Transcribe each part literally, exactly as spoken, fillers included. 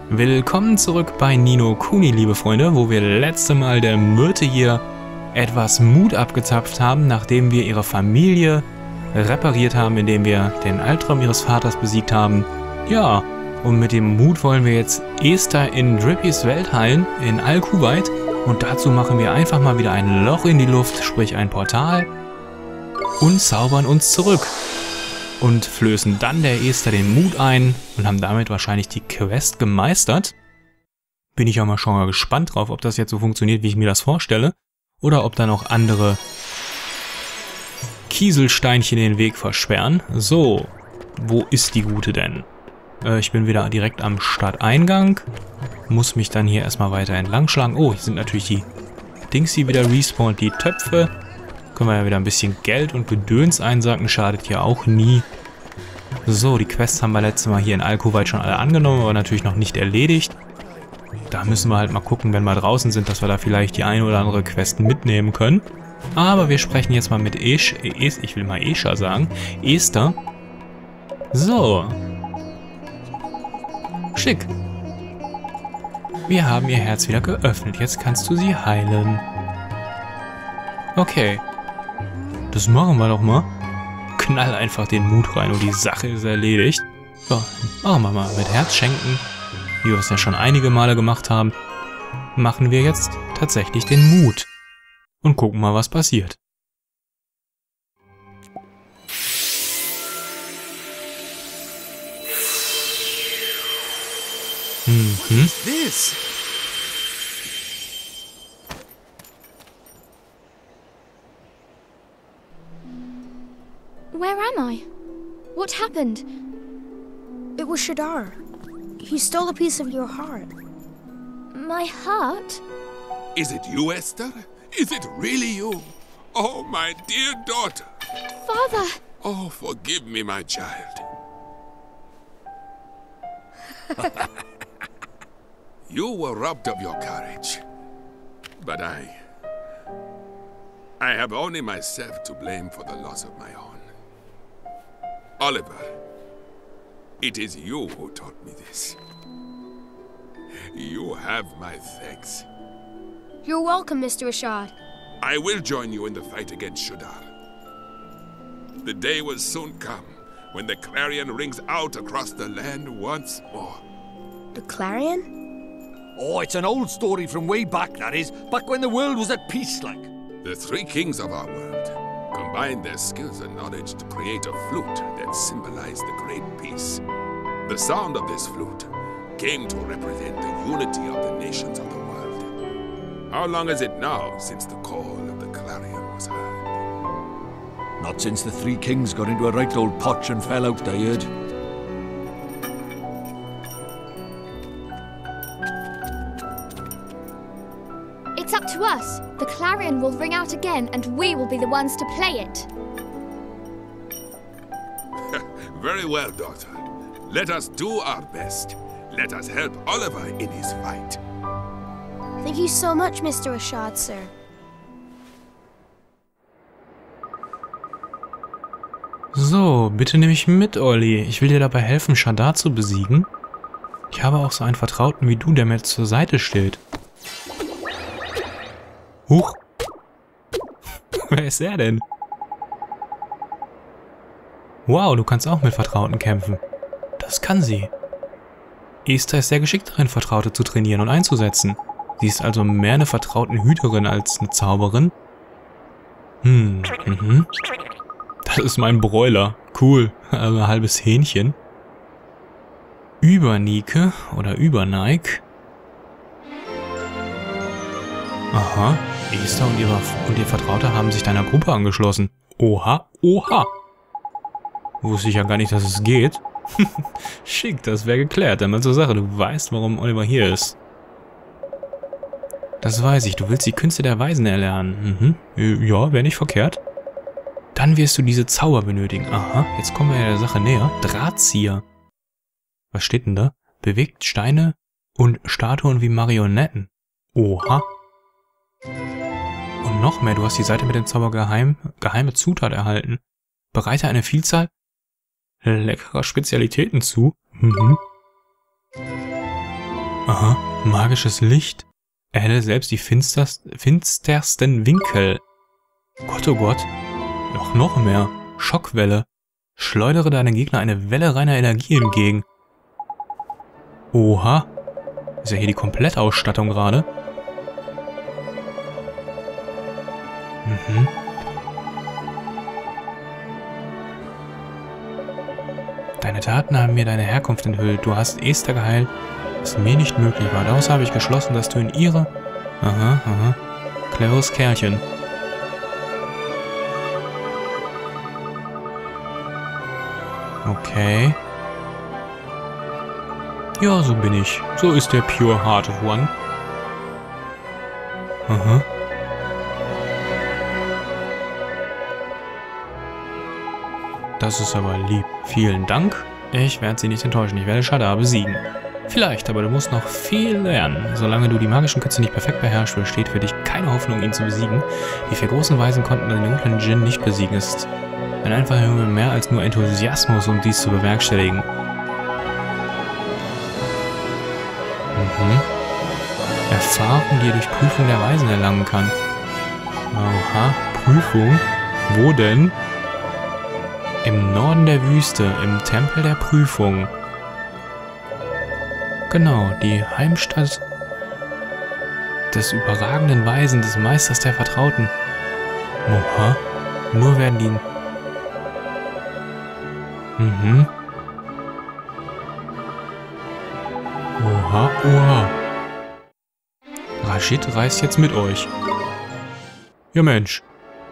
Willkommen zurück bei Ni no Kuni, liebe Freunde, wo wir letzte Mal der Myrte hier etwas Mut abgezapft haben, nachdem wir ihre Familie repariert haben, indem wir den Albtraum ihres Vaters besiegt haben. Ja, und mit dem Mut wollen wir jetzt Esther in Drippys Welt heilen, in Al-Kuwait. Und dazu machen wir einfach mal wieder ein Loch in die Luft, sprich ein Portal, und zaubern uns zurück. Und flößen dann der Esther den Mut ein und haben damit wahrscheinlich die Quest gemeistert. Bin ich auch mal schon mal gespannt drauf, ob das jetzt so funktioniert, wie ich mir das vorstelle. Oder ob da noch andere Kieselsteinchen den Weg versperren. So, wo ist die Gute denn? Äh, ich bin wieder direkt am Stadteingang. Muss mich dann hier erstmal weiter entlang schlagen. Oh, hier sind natürlich die Dings, die wieder respawnt, die Töpfe. Können wir ja wieder ein bisschen Geld und Gedöns einsacken, schadet ja auch nie. So, die Quests haben wir letztes Mal hier in Al-Kuwait schon alle angenommen, aber natürlich noch nicht erledigt. Da müssen wir halt mal gucken, wenn wir draußen sind, dass wir da vielleicht die eine oder andere Quest mitnehmen können. Aber wir sprechen jetzt mal mit Esh, es, ich will mal Esha sagen, Esther. So. Schick. Wir haben ihr Herz wieder geöffnet, jetzt kannst du sie heilen. Okay. Das machen wir doch mal. Knall einfach den Mut rein und die Sache ist erledigt. So, machen wir mal mit Herz schenken. Wie wir es ja schon einige Male gemacht haben, machen wir jetzt tatsächlich den Mut. Und gucken mal, was passiert. Mhm. This? Where am I? What happened? It was Shadar. He stole a piece of your heart. My heart? Is it you, Esther? Is it really you? Oh, my dear daughter. Father! Oh, forgive me, my child. You were robbed of your courage. But I... I have only myself to blame for the loss of my own. Oliver, it is you who taught me this. You have my thanks. You're welcome, Mister Rashad. I will join you in the fight against Shadar. The day will soon come when the clarion rings out across the land once more. The Clarion? Oh, it's an old story from way back, that is. Back when the world was at peace, like. The three kings of our world combined their skills and knowledge to create a flute that symbolized the great peace. The sound of this flute came to represent the unity of the nations of the world. How long is it now since the call of the clarion was heard? Not since the three kings got into a right old potch and fell out, I heard. It's up to us. The clarion will ring out again, and we will be the ones to play it. Very well, daughter. Let us do our best. Let us help Oliver in his fight. Thank you so much, Mister Rashad, sir. So, bitte nimm mich mit, Olli. Ich will dir dabei helfen, Shadar zu besiegen. Ich habe auch so einen Vertrauten wie du, der mir zur Seite steht. Huch. Wer ist er denn? Wow, du kannst auch mit Vertrauten kämpfen. Das kann sie. Esther ist sehr geschickt darin, Vertraute zu trainieren und einzusetzen. Sie ist also mehr eine Vertrautenhüterin als eine Zauberin. Hm, mhm. Das ist mein Bräuler. Cool, also ein halbes Hähnchen. Übernike oder Übernike. Aha, Esther und, ihre, und ihr Vertrauter haben sich deiner Gruppe angeschlossen. Oha, oha. Wusste ich ja gar nicht, dass es geht. Schick, das wäre geklärt. Dann mal zur Sache, du weißt, warum Oliver hier ist. Das weiß ich, du willst die Künste der Weisen erlernen. Mhm. Ja, wäre nicht verkehrt. Dann wirst du diese Zauber benötigen. Aha, jetzt kommen wir ja der Sache näher. Drahtzieher. Was steht denn da? Bewegt Steine und Statuen wie Marionetten. Oha. Und noch mehr, du hast die Seite mit dem Zauber geheim, geheime Zutat erhalten. Bereite eine Vielzahl leckerer Spezialitäten zu. Mhm. Aha, magisches Licht. Erhelle selbst die finsterst, finstersten Winkel. Gott, oh Gott. Noch, noch mehr. Schockwelle. Schleudere deinen Gegner eine Welle reiner Energie entgegen. Oha. Ist ja hier die Komplettausstattung gerade. Mhm. Deine Taten haben mir deine Herkunft enthüllt. Du hast Esther geheilt, was mir nicht möglich war. Daraus habe ich geschlossen, dass du in ihre... Aha, aha. Cleveres Kerlchen. Okay. Ja, so bin ich. So ist der Pure Heart of One. Aha. Das ist aber lieb. Vielen Dank. Ich werde sie nicht enttäuschen. Ich werde Shadar besiegen. Vielleicht, aber du musst noch viel lernen. Solange du die magischen Künste nicht perfekt beherrschst, besteht für dich keine Hoffnung, ihn zu besiegen. Die vier großen Weisen konnten den dunklen Djinn nicht besiegen. Es ist ein einfacher Junge mehr als nur Enthusiasmus, um dies zu bewerkstelligen. Mhm. Erfahrung, die er durch Prüfung der Weisen erlangen kann. Aha, Prüfung? Wo denn? Im Norden der Wüste, im Tempel der Prüfung. Genau, die Heimstatt des überragenden Weisen, des Meisters der Vertrauten. Oha, nur werden die... Mhm. Oha, oha. Rashid reist jetzt mit euch. Ja, Mensch.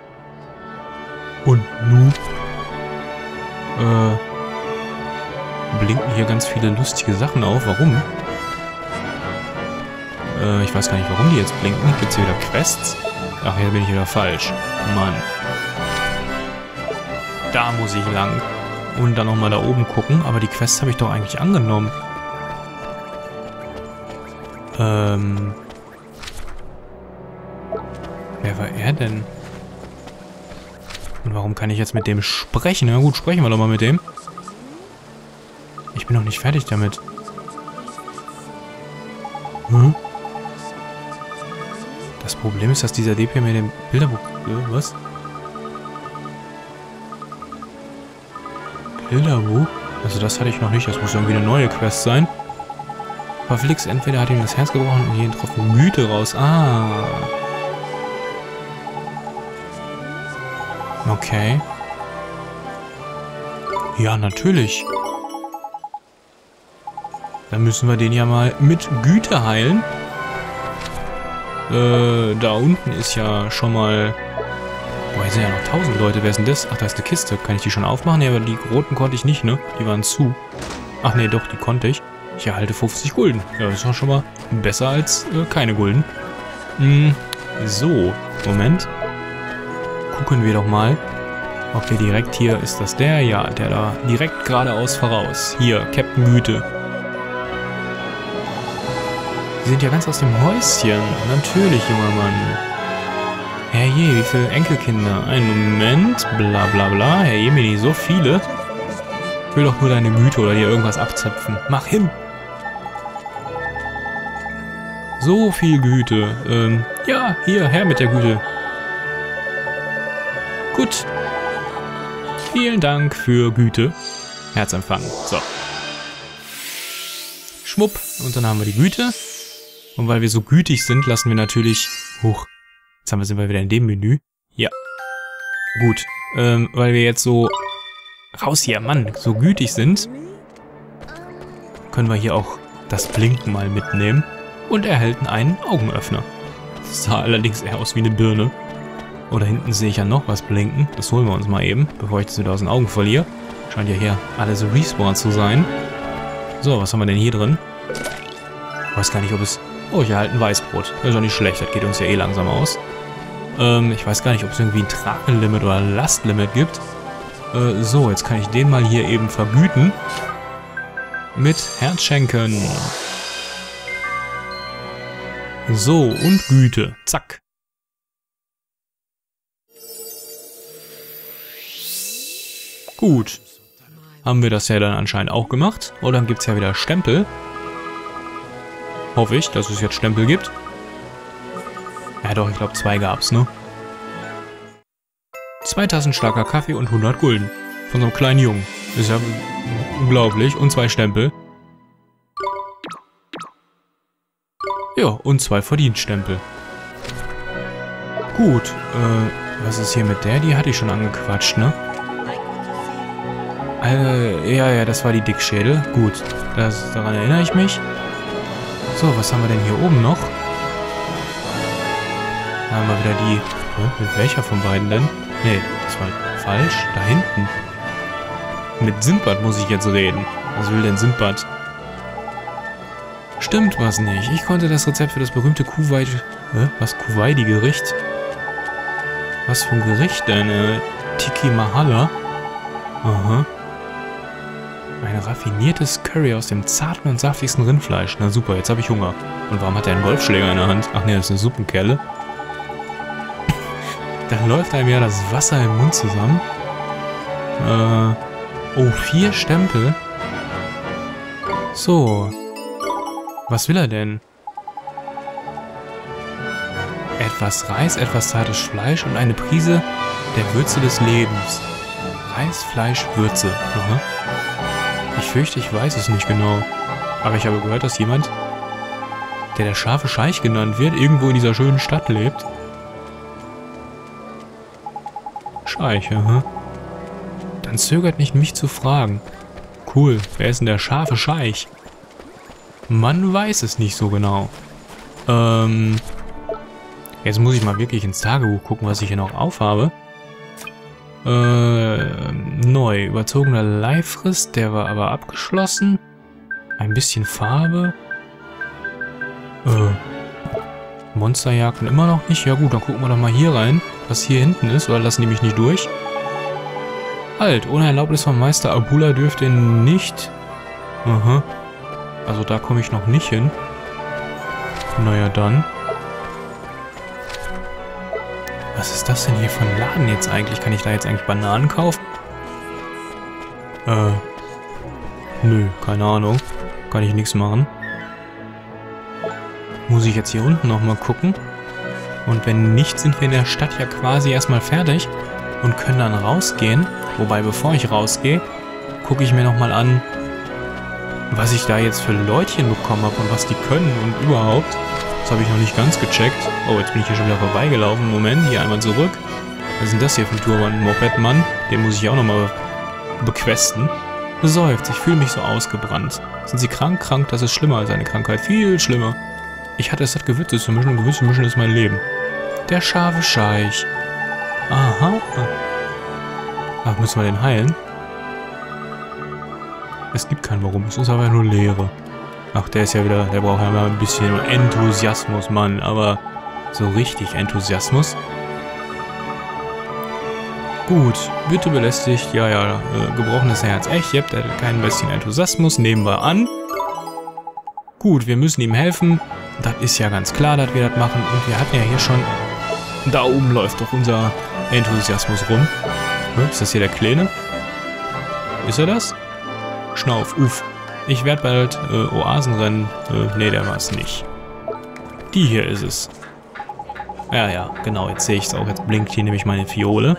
Und nu? Äh... Blinken hier ganz viele lustige Sachen auf. Warum? Äh, ich weiß gar nicht, warum die jetzt blinken. Gibt's hier wieder Quests? Ach, hier bin ich wieder falsch. Mann. Da muss ich lang. Und dann nochmal da oben gucken. Aber die Quests habe ich doch eigentlich angenommen. Ähm... Wer war er denn? Und warum kann ich jetzt mit dem sprechen? Na gut, sprechen wir doch mal mit dem. Ich bin noch nicht fertig damit. Hm? Das Problem ist, dass dieser D P mir den Bilderbuch... Äh, was? Bilderbuch? Also das hatte ich noch nicht. Das muss irgendwie eine neue Quest sein. Verflixt, entweder hat ihm das Herz gebrochen und jeden Tropfen Güte raus. Ah. Okay. Ja, natürlich. Dann müssen wir den ja mal mit Güte heilen. Äh, da unten ist ja schon mal... Boah, hier sind ja noch tausend Leute. Wer ist denn das? Ach, da ist eine Kiste. Kann ich die schon aufmachen? Ja, aber die roten konnte ich nicht, ne? Die waren zu. Ach nee, doch, die konnte ich. Ich erhalte fünfzig Gulden. Ja, das ist doch schon mal besser als äh, keine Gulden. Hm, so. Moment. Gucken wir doch mal, ob wir direkt hier... Ist das der? Ja, der da direkt geradeaus voraus. Hier, Captain Güte. Sie sind ja ganz aus dem Häuschen. Natürlich, junger Mann. Herrje, wie viele Enkelkinder? Einen Moment. Bla bla bla. Herrje, mir nicht so viele. Ich will doch nur deine Güte oder dir irgendwas abzapfen. Mach hin! So viel Güte. Ähm, ja, hier, her mit der Güte. Gut. Vielen Dank für Güte. Herzempfang. So. Schwupp. Und dann haben wir die Güte. Und weil wir so gütig sind, lassen wir natürlich... Huch. Jetzt haben wir, sind wir wieder in dem Menü. Ja. Gut. Ähm, weil wir jetzt so... Raus hier, Mann. So gütig sind, können wir hier auch das Blinken mal mitnehmen. Und erhalten einen Augenöffner. Das sah allerdings eher aus wie eine Birne. Oder hinten sehe ich ja noch was blinken. Das holen wir uns mal eben, bevor ich das wieder aus den Augen verliere. Scheint ja hier alles Respawn zu sein. So, was haben wir denn hier drin? Ich weiß gar nicht, ob es... Oh, ich erhalte ein Weißbrot. Das ist auch nicht schlecht, das geht uns ja eh langsam aus. Ähm, ich weiß gar nicht, ob es irgendwie ein Tragenlimit oder ein Lastlimit gibt. Äh, so, jetzt kann ich den mal hier eben vergüten. Mit Herzschenken. So, und Güte. Zack. Gut. Haben wir das ja dann anscheinend auch gemacht. Und dann gibt es ja wieder Stempel. Hoffe ich, dass es jetzt Stempel gibt. Ja doch, ich glaube zwei gab's, ne? Zwei Tassen starker Kaffee und hundert Gulden. Von so einem kleinen Jungen. Ist ja unglaublich. Und zwei Stempel. Ja, und zwei Verdienststempel. Gut, äh, was ist hier mit der? Die hatte ich schon angequatscht, ne? Äh, ja, ja, das war die Dickschädel. Gut, das, daran erinnere ich mich. So, was haben wir denn hier oben noch? Da haben wir wieder die... Hä, mit welcher von beiden denn? Nee, das war falsch. Da hinten. Mit Sindbad muss ich jetzt reden. Was will denn Sindbad? Stimmt was nicht. Ich konnte das Rezept für das berühmte Kuwait... Hä? Was? Kuwaiti-Gericht? Was für ein Gericht denn? Äh, Tiki Mahala? Aha. Ein raffiniertes Curry aus dem zarten und saftigsten Rindfleisch. Na super, jetzt habe ich Hunger. Und warum hat er einen Golfschläger in der Hand? Ach nee, das ist eine Suppenkelle. Dann läuft einem ja das Wasser im Mund zusammen. Äh... Oh, vier Stempel. So. Was will er denn? Etwas Reis, etwas zartes Fleisch und eine Prise der Würze des Lebens. Reis, Fleisch, Würze. Aha. Ich fürchte, ich weiß es nicht genau. Aber ich habe gehört, dass jemand, der der scharfe Scheich genannt wird, irgendwo in dieser schönen Stadt lebt. Scheich, aha. Dann zögert nicht, mich zu fragen. Cool, wer ist denn der scharfe Scheich? Man weiß es nicht so genau. Ähm... Jetzt muss ich mal wirklich ins Tagebuch gucken, was ich hier noch aufhabe. Äh, neu. Überzogener Leihfrist, der war aber abgeschlossen. Ein bisschen Farbe. Äh, Monsterjagden immer noch nicht. Ja gut, dann gucken wir doch mal hier rein, was hier hinten ist, oder lassen die mich nicht durch? Halt, ohne Erlaubnis von Meister Abula dürfte nicht... Aha. Also da komme ich noch nicht hin. Naja, dann... Was ist das denn hier für ein Laden jetzt eigentlich? Kann ich da jetzt eigentlich Bananen kaufen? Äh. Nö, keine Ahnung. Kann ich nichts machen. Muss ich jetzt hier unten nochmal gucken? Und wenn nicht, sind wir in der Stadt ja quasi erstmal fertig und können dann rausgehen. Wobei, bevor ich rausgehe, gucke ich mir nochmal an, was ich da jetzt für Leutchen bekommen habe und was die können und überhaupt. Das habe ich noch nicht ganz gecheckt. Oh, jetzt bin ich hier schon wieder vorbeigelaufen. Moment, hier einmal zurück. Was ist denn das hier für ein Turban? Mopedmann? Den muss ich auch nochmal bequesten. Besäuft, ich fühle mich so ausgebrannt. Sind Sie krank? Krank, das ist schlimmer als eine Krankheit. Viel schlimmer. Ich hatte es satt, Gewürze zu mischen und Gewürze mischen ist mein Leben. Der scharfe Scheich. Aha. Ach, müssen wir den heilen? Es gibt kein Warum, es ist aber nur Leere. Ach, der ist ja wieder, der braucht ja mal ein bisschen Enthusiasmus, Mann. Aber so richtig Enthusiasmus. Gut, bitte belästigt. Ja, ja, äh, gebrochenes Herz. Echt, ihr habt ja kein bisschen Enthusiasmus. Nehmen wir an. Gut, wir müssen ihm helfen. Das ist ja ganz klar, dass wir das machen. Und wir hatten ja hier schon... Da oben läuft doch unser Enthusiasmus rum. Ist das hier der Kleine? Ist er das? Schnauf, uff. Ich werde bald äh, Oasenrennen... Äh, nee, der war es nicht. Die hier ist es. Ja, ja, genau, jetzt sehe ich es auch. Jetzt blinkt hier nämlich meine Fiole.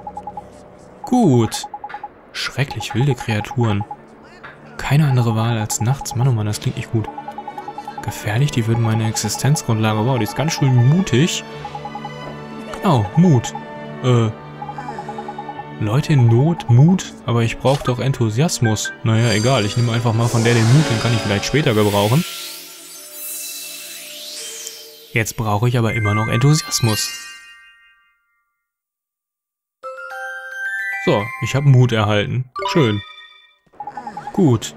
Gut. Schrecklich wilde Kreaturen. Keine andere Wahl als nachts. Mann, oh Mann, das klingt nicht gut. Gefährlich, die würden meine Existenzgrundlage... Wow, die ist ganz schön mutig. Genau, Mut. Äh... Leute in Not, Mut, aber ich brauche doch Enthusiasmus. Naja, egal, ich nehme einfach mal von der den Mut, den kann ich vielleicht später gebrauchen. Jetzt brauche ich aber immer noch Enthusiasmus. So, ich habe Mut erhalten. Schön. Gut.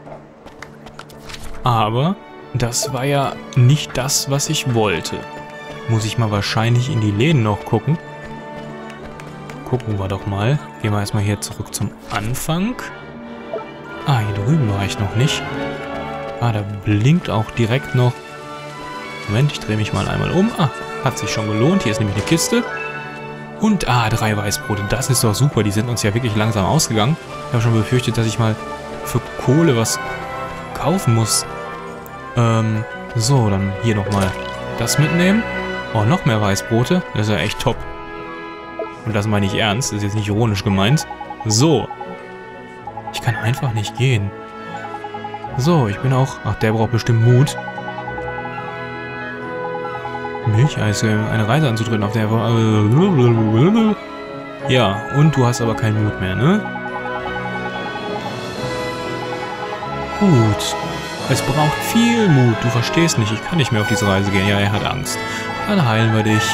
Aber das war ja nicht das, was ich wollte. Muss ich mal wahrscheinlich in die Läden noch gucken. Gucken wir doch mal. Gehen wir erstmal hier zurück zum Anfang. Ah, hier drüben war ich noch nicht. Ah, da blinkt auch direkt noch. Moment, ich drehe mich mal einmal um. Ah, hat sich schon gelohnt. Hier ist nämlich eine Kiste. Und, ah, drei Weißbrote. Das ist doch super. Die sind uns ja wirklich langsam ausgegangen. Ich habe schon befürchtet, dass ich mal für Kohle was kaufen muss. Ähm, So, dann hier nochmal das mitnehmen. Oh, noch mehr Weißbrote. Das ist ja echt top. Und das meine ich ernst. Das ist jetzt nicht ironisch gemeint. So. Ich kann einfach nicht gehen. So, ich bin auch... Ach, der braucht bestimmt Mut. Milcheis, eine Reise anzutreten, auf der... Ja, und du hast aber keinen Mut mehr, ne? Gut. Es braucht viel Mut. Du verstehst nicht. Ich kann nicht mehr auf diese Reise gehen. Ja, er hat Angst. Dann heilen wir dich.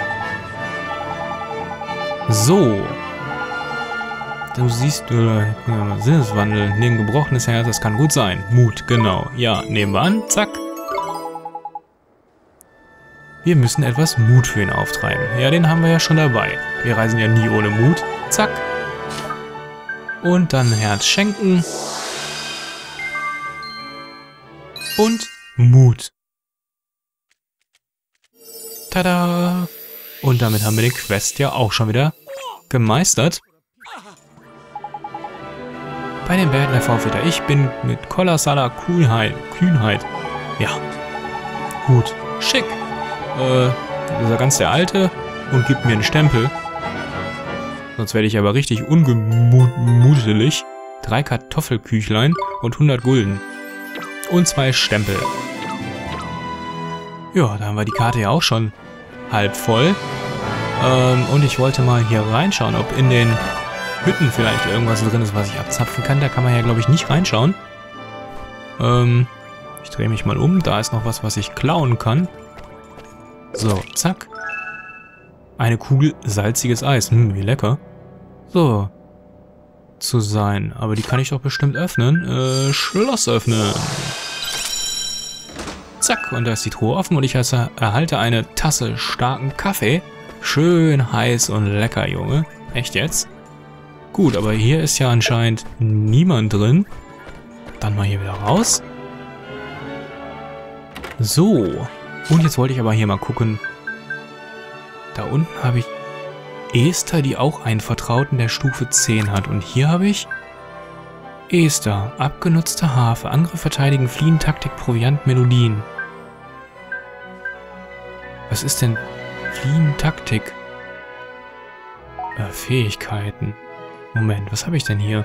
So. Du siehst, äh, Sinneswandel. Neben gebrochenes Herz, das kann gut sein. Mut, genau. Ja, nehmen wir an. Zack. Wir müssen etwas Mut für ihn auftreiben. Ja, den haben wir ja schon dabei. Wir reisen ja nie ohne Mut. Zack. Und dann Herz schenken. Und Mut. Tada! Und damit haben wir den Quest ja auch schon wieder gemeistert. Bei den Bärten der V-Fitter. Ich bin mit kolossaler Kühnheit. Kühnheit. Ja. Gut. Schick. Äh, das ist ja ganz der Alte und gibt mir einen Stempel. Sonst werde ich aber richtig ungemutelig. Drei Kartoffelküchlein und hundert Gulden. Und zwei Stempel. Ja, da haben wir die Karte ja auch schon halb voll. Ähm, und ich wollte mal hier reinschauen, ob in den Hütten vielleicht irgendwas drin ist, was ich abzapfen kann. Da kann man ja, glaube ich, nicht reinschauen. Ähm, ich drehe mich mal um. Da ist noch was, was ich klauen kann. So, zack. Eine Kugel salziges Eis. Hm, wie lecker. So. Zu sein. Aber die kann ich doch bestimmt öffnen. Äh, Schloss öffnen. Zack. Und da ist die Truhe offen und ich erhalte eine Tasse starken Kaffee. Schön heiß und lecker, Junge. Echt jetzt? Gut, aber hier ist ja anscheinend niemand drin. Dann mal hier wieder raus. So. Und jetzt wollte ich aber hier mal gucken. Da unten habe ich Esther, die auch einen Vertrauten der Stufe zehn hat. Und hier habe ich Esther, abgenutzte Harfe, Angriff, Verteidigen, Fliehen, Taktik, Proviant, Melodien. Was ist denn Fliehen, Taktik? Äh, Fähigkeiten. Moment, was habe ich denn hier?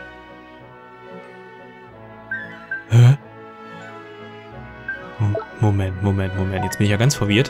Hä? Moment, Moment, Moment. Jetzt bin ich ja ganz verwirrt.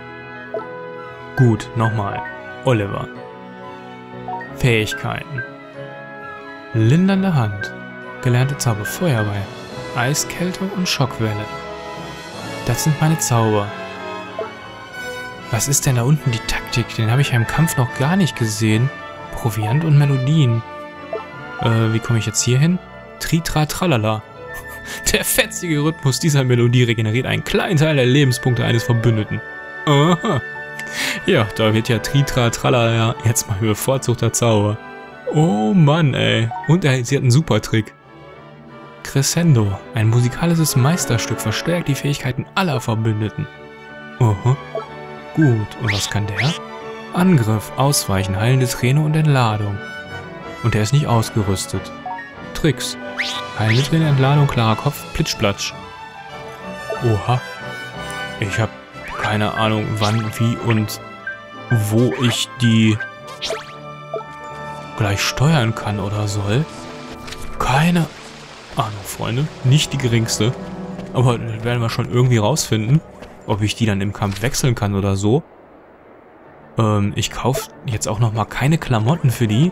Gut, nochmal. Oliver. Fähigkeiten. Lindernde Hand. Gelernte Zauber. Feuerball. Eiskälte und Schockwelle. Das sind meine Zauber. Was ist denn da unten die Taktik? Den habe ich ja im Kampf noch gar nicht gesehen. Proviant und Melodien. Äh, wie komme ich jetzt hier hin? Tritra Tralala. Der fetzige Rhythmus dieser Melodie regeneriert einen kleinen Teil der Lebenspunkte eines Verbündeten. Aha. Ja, da wird ja Tritra Tralala jetzt mal bevorzugter Zauber. Oh Mann, ey. Und er, sie hat einen super Trick. Crescendo. Ein musikalisches Meisterstück verstärkt die Fähigkeiten aller Verbündeten. Aha. Gut. Und was kann der? Angriff, Ausweichen, heilende Träne und Entladung. Und der ist nicht ausgerüstet. Tricks. Heilende Träne, Entladung, klarer Kopf, Plitschplatsch. Oha. Ich habe keine Ahnung, wann, wie und wo ich die gleich steuern kann oder soll. Keine Ahnung, Freunde. Nicht die geringste. Aber das werden wir schon irgendwie rausfinden, ob ich die dann im Kampf wechseln kann oder so. Ähm, ich kaufe jetzt auch nochmal keine Klamotten für die.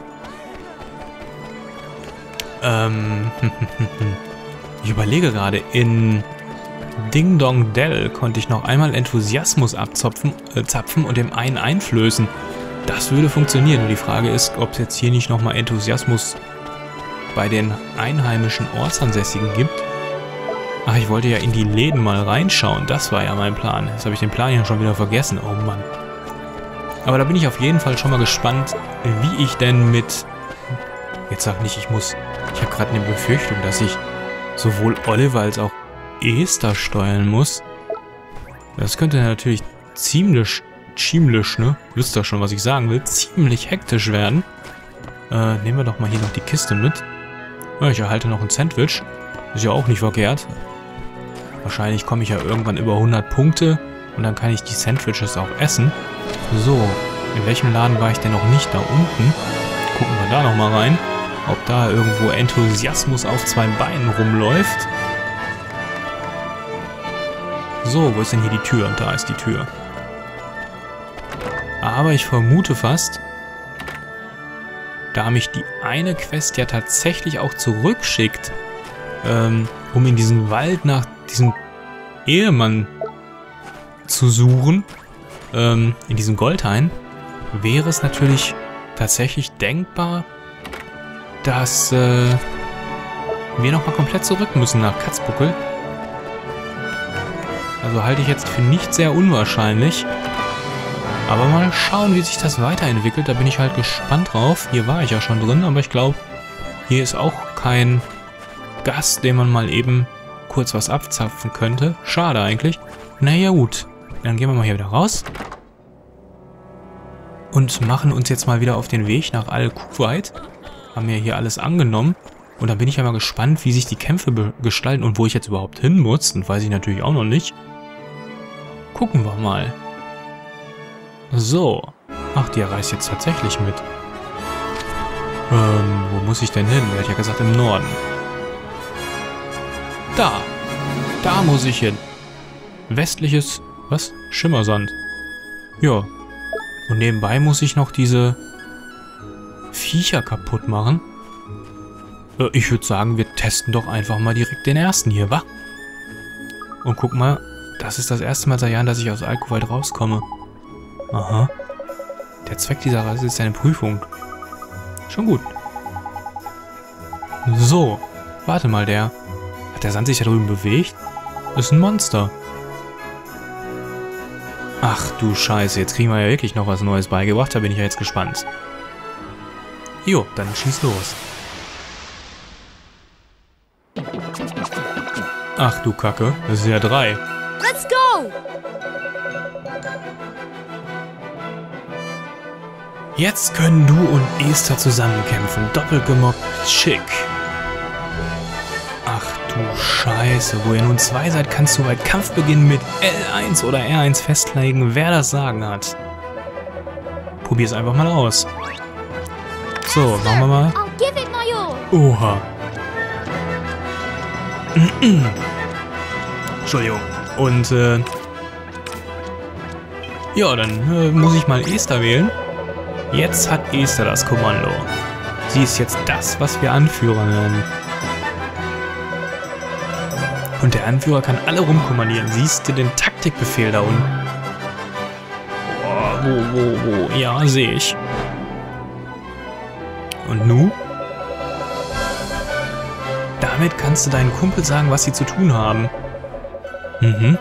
Ähm, ich überlege gerade, in Ding Dong Dell konnte ich noch einmal Enthusiasmus abzapfen äh, zapfen und dem einen einflößen. Das würde funktionieren. Und die Frage ist, ob es jetzt hier nicht nochmal Enthusiasmus bei den einheimischen Ortsansässigen gibt. Ach, ich wollte ja in die Läden mal reinschauen. Das war ja mein Plan. Jetzt habe ich den Plan ja schon wieder vergessen. Oh Mann. Aber da bin ich auf jeden Fall schon mal gespannt, wie ich denn mit... Jetzt sag nicht, ich muss... Ich habe gerade eine Befürchtung, dass ich sowohl Oliver als auch Esther steuern muss. Das könnte natürlich ziemlich, ziemlich, ne? Wisst ihr schon, was ich sagen will? Ziemlich hektisch werden. Äh, nehmen wir doch mal hier noch die Kiste mit. Ja, ich erhalte noch ein Sandwich. Ist ja auch nicht verkehrt. Wahrscheinlich komme ich ja irgendwann über hundert Punkte und dann kann ich die Sandwiches auch essen. So, in welchem Laden war ich denn noch nicht? Da unten. Gucken wir da nochmal rein, ob da irgendwo Enthusiasmus auf zwei Beinen rumläuft. So, wo ist denn hier die Tür? Und da ist die Tür. Aber ich vermute fast, da mich die eine Quest ja tatsächlich auch zurückschickt, ähm, um in diesen Wald nach diesem Ehemann zu suchen, ähm, in diesem Goldhain, wäre es natürlich tatsächlich denkbar, dass äh, wir nochmal komplett zurück müssen nach Katzbuckel. Also halte ich jetzt für nicht sehr unwahrscheinlich. Aber mal schauen, wie sich das weiterentwickelt. Da bin ich halt gespannt drauf. Hier war ich ja schon drin, aber ich glaube, hier ist auch kein Gast, dem man mal eben kurz was abzapfen könnte. Schade eigentlich. Naja gut, dann gehen wir mal hier wieder raus. Und machen uns jetzt mal wieder auf den Weg nach Al-Kuwait. Haben ja hier alles angenommen. Und dann bin ich ja mal gespannt, wie sich die Kämpfe gestalten und wo ich jetzt überhaupt hin muss. Das weiß ich natürlich auch noch nicht. Gucken wir mal. So. Ach, die reist jetzt tatsächlich mit. Ähm, wo muss ich denn hin? Er hat ja gesagt, im Norden. Da. Da muss ich hin. Westliches, was? Schimmersand. Ja. Und nebenbei muss ich noch diese Viecher kaputt machen. Äh, ich würde sagen, wir testen doch einfach mal direkt den ersten hier, wa? Und guck mal, das ist das erste Mal seit Jahren, dass ich aus Al-Kuwait rauskomme. Aha. Der Zweck dieser Reise ist eine Prüfung. Schon gut. So. Warte mal, der... Hat der Sand sich da drüben bewegt? Das ist ein Monster. Ach du Scheiße, jetzt kriegen wir ja wirklich noch was Neues beigebracht. Da bin ich ja jetzt gespannt. Jo, dann schieß los. Ach du Kacke, das ist ja drei. Let's go! Jetzt können du und Esther zusammenkämpfen. Doppelt gemobbt, schick. Ach du Scheiße, wo ihr nun zwei seid, kannst du bei Kampfbeginn mit L eins oder R eins festlegen, wer das Sagen hat. Probier's einfach mal aus. So, machen wir mal. I'll give it my all. Oha. Entschuldigung. Und, äh... ja, dann äh, muss ich mal Esther wählen. Jetzt hat Esther das Kommando. Sie ist jetzt das, was wir Anführer nennen. Und der Anführer kann alle rumkommandieren. Siehst du den Taktikbefehl da unten? Oh, wo, wo, wo? Ja, sehe ich. Und nu? Damit kannst du deinen Kumpel sagen, was sie zu tun haben. Mhm.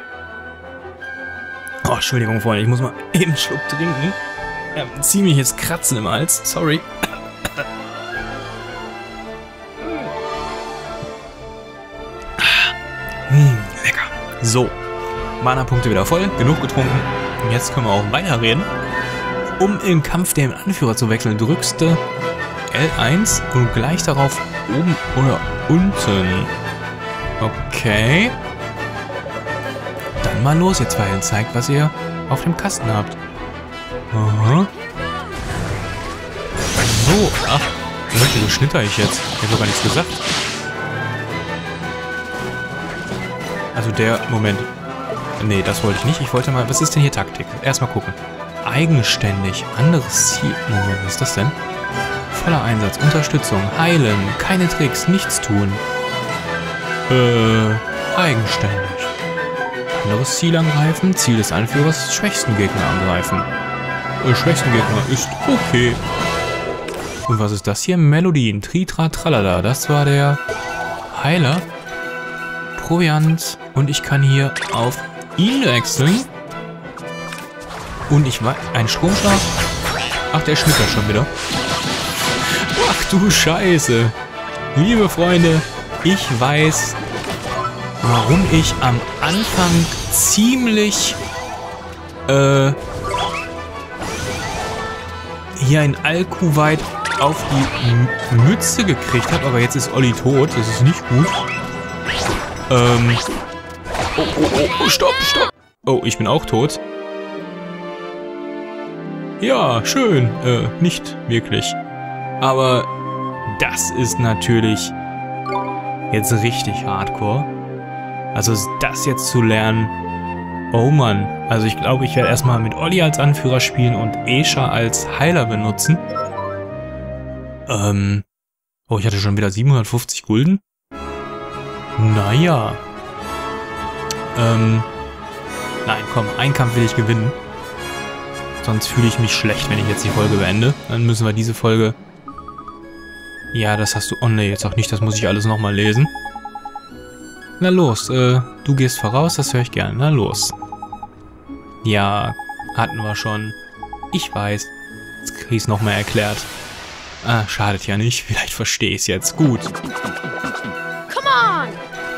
Oh, Entschuldigung, Freunde, ich muss mal eben einen Schluck trinken. Ja, ziemliches Kratzen im Hals. Sorry. Hm, lecker. So. Mana-Punkte wieder voll. Genug getrunken. Und jetzt können wir auch weiterreden. Um im Kampf den Anführer zu wechseln, drückst du L eins und gleich darauf oben oder unten. Okay. Dann mal los, ihr zwei. Und zeigt, was ihr auf dem Kasten habt. Aha. So, ach, wie schnitter ich jetzt? Ich habe doch gar nichts gesagt. Also der, Moment. Nee, das wollte ich nicht. Ich wollte mal, was ist denn hier Taktik? Erstmal gucken. Eigenständig, anderes Ziel. Moment, was ist das denn? Voller Einsatz, Unterstützung, heilen, keine Tricks, nichts tun. Äh, eigenständig. Anderes Ziel angreifen, Ziel des Anführers, schwächsten Gegner angreifen. Schwächsten Gegner ist okay. Und was ist das hier? Melodien. Tritra Tralala. Das war der Heiler. Proviant. Und ich kann hier auf ihn wechseln. Und ich weiß... Ein Stromschlag? Ach, der schnittert schon wieder. Ach du Scheiße. Liebe Freunde, ich weiß, warum ich am Anfang ziemlich... Äh... hier in Al-Kuwait auf die Mütze gekriegt habe, aber jetzt ist Olli tot, das ist nicht gut. Ähm, Oh, oh, oh, oh, stopp, stopp. Oh, ich bin auch tot. Ja, schön. Äh, nicht wirklich. Aber das ist natürlich jetzt richtig hardcore. Also das jetzt zu lernen. Oh Mann. Also ich glaube, ich werde erstmal mit Olli als Anführer spielen und Escha als Heiler benutzen. Ähm. Oh, ich hatte schon wieder siebenhundertfünfzig Gulden. Naja. Ähm. Nein, komm, einen Kampf will ich gewinnen. Sonst fühle ich mich schlecht, wenn ich jetzt die Folge beende. Dann müssen wir diese Folge... Ja, das hast du... Oh ne, jetzt auch nicht, das muss ich alles nochmal lesen. Na los, äh, du gehst voraus, das höre ich gerne. Na los. Ja, hatten wir schon. Ich weiß. Jetzt krieg ich's nochmal erklärt. Ah, schadet ja nicht. Vielleicht verstehe ich es jetzt. Gut. Come on!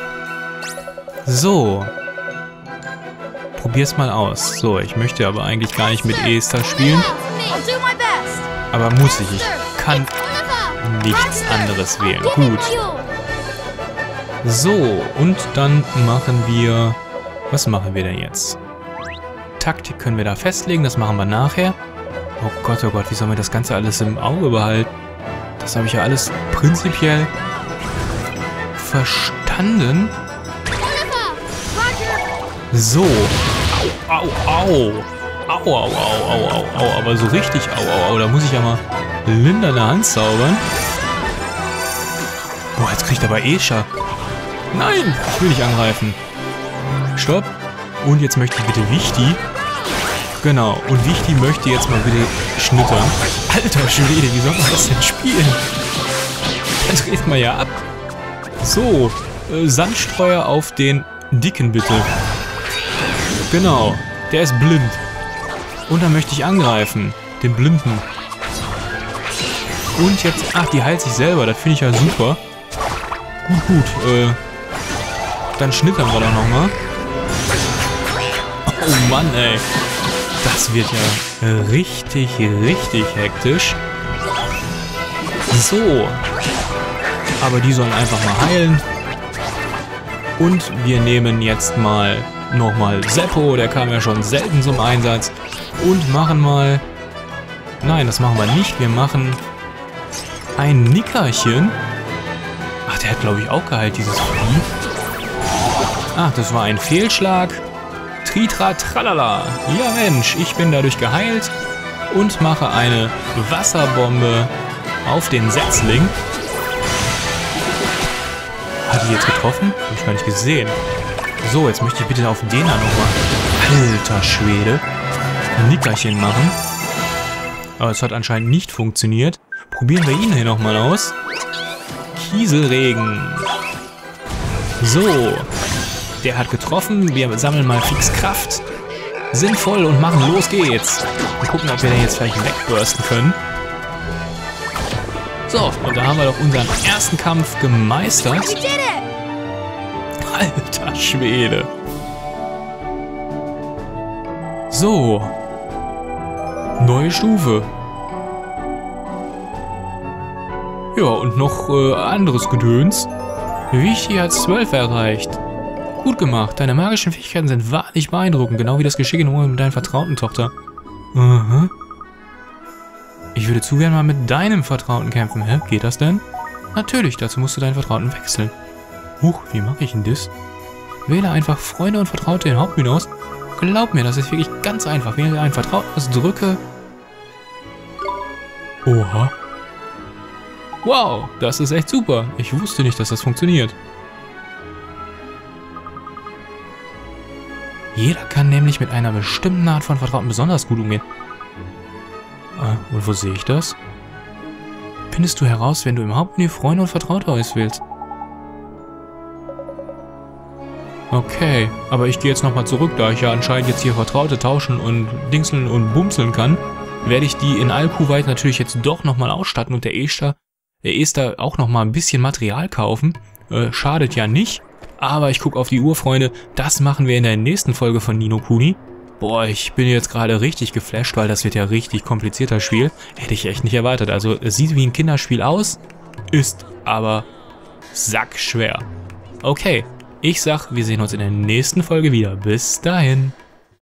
So. Probier's mal aus. So, ich möchte aber eigentlich gar nicht mit Esther spielen. I'll do my best. Aber muss ich. Ich kann nichts anderes wählen. Gut. So, und dann machen wir... Was machen wir denn jetzt? Taktik können wir da festlegen, das machen wir nachher. Oh Gott, oh Gott, wie sollen wir das Ganze alles im Auge behalten? Das habe ich ja alles prinzipiell verstanden. So. Au, au, au. Au, au, au, au, au, au. Aber so richtig au, au, au. Da muss ich ja mal Linda in der Hand zaubern. Boah, jetzt kriegt aber Escha. Nein, ich will nicht angreifen. Stopp. Und jetzt möchte ich bitte Wichti. Genau. Und Wichti möchte jetzt mal bitte schnittern. Alter Schwede, wie soll man das denn spielen? Das dreht man ja ab. So. Äh, Sandstreuer auf den Dicken bitte. Genau. Der ist blind. Und dann möchte ich angreifen. Den Blinden. Und jetzt... Ach, die heilt sich selber. Das finde ich ja super. Gut, gut. Äh... Dann schnittern wir doch nochmal. Oh Mann, ey. Das wird ja richtig, richtig hektisch. So. Aber die sollen einfach mal heilen. Und wir nehmen jetzt mal nochmal Seppo. Der kam ja schon selten zum Einsatz. Und machen mal... Nein, das machen wir nicht. Wir machen ein Nickerchen. Ach, der hat, glaube ich, auch geheilt, dieses Vieh. Ach, das war ein Fehlschlag. Tritra tralala. Ja Mensch, ich bin dadurch geheilt und mache eine Wasserbombe auf den Setzling. Hat die jetzt getroffen? Hab ich gar nicht gesehen. So, jetzt möchte ich bitte auf den da nochmal. Alter Schwede. Ein Nickerchen machen. Aber es hat anscheinend nicht funktioniert. Probieren wir ihn hier nochmal aus. Kieselregen. So. Der hat getroffen. Wir sammeln mal fix Kraft. Sinnvoll und machen. Los geht's. Und gucken, ob wir den jetzt vielleicht wegbursten können. So, und da haben wir doch unseren ersten Kampf gemeistert. Alter Schwede. So. Neue Stufe. Ja, und noch äh, anderes Gedöns. Wichti hat zwölf erreicht. Gut gemacht. Deine magischen Fähigkeiten sind wahrlich beeindruckend. Genau wie das Geschick in Umgang mit deiner vertrauten Tochter. Aha. Ich würde zu gern mal mit deinem Vertrauten kämpfen. Hä? Geht das denn? Natürlich, dazu musst du deinen Vertrauten wechseln. Huch, wie mache ich denn das? Wähle einfach Freunde und Vertraute in Hauptmenü aus. Glaub mir, das ist wirklich ganz einfach. Wähle einen Vertrauten aus, drücke... Oha. Wow, das ist echt super. Ich wusste nicht, dass das funktioniert. Jeder kann nämlich mit einer bestimmten Art von Vertrauten besonders gut umgehen. Ah, und wo sehe ich das? Findest du heraus, wenn du im Hauptmenü Freunde und Vertraute auswählst. Okay, aber ich gehe jetzt nochmal zurück, da ich ja anscheinend jetzt hier Vertraute tauschen und dingseln und bumseln kann, werde ich die in Alkuweit natürlich jetzt doch nochmal ausstatten und der Esther, der Esther auch nochmal ein bisschen Material kaufen. Äh, schadet ja nicht. Aber ich gucke auf die Uhr, Freunde. Das machen wir in der nächsten Folge von Ni no Kuni. Boah, ich bin jetzt gerade richtig geflasht, weil das wird ja richtig komplizierter Spiel. Hätte ich echt nicht erwartet. Also es sieht wie ein Kinderspiel aus, ist aber sackschwer. Okay, Ich sag, wir sehen uns in der nächsten Folge wieder. Bis dahin.